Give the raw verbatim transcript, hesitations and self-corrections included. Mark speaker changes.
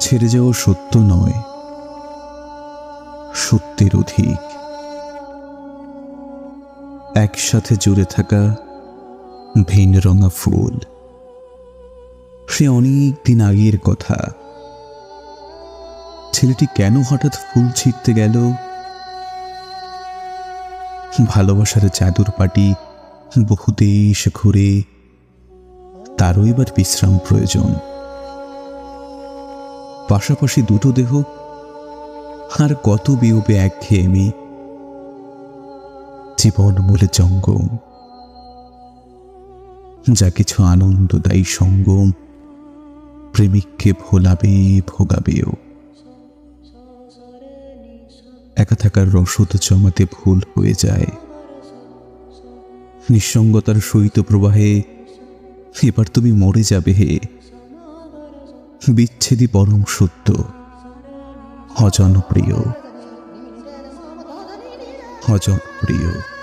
Speaker 1: ছেড়ে যাওয়া সত্য নয়, সত্যের অধিক। একসাথে জুড়ে থাকা ভিন রঙা ফুল, সে অনেক দিন আগের কথা। ছেলেটি কেন হঠাৎ ফুল ছিঁড়তে গেল? ভালোবাসার চাদর পাটি বহু দেশ ঘুরে তারও এবার বিশ্রাম প্রয়োজন। পাশাপাশি দুটো দেহ, আর কত বিয়োবে একঘেয়েমি। জীবন মূলে জঙ্গম, যা কিছু আনন্দদায়ী সঙ্গম প্রেমিককে ভোলাবে ভোগাবেও। একা থাকার রসদ জমাতে ভুল হয়ে যায়। নিঃসঙ্গতার শৈত প্রবাহে এবার তুমি মরে যাবে হে। বিচ্ছেদই পরম সত্য, অজনপ্রিয়, অজনপ্রিয়।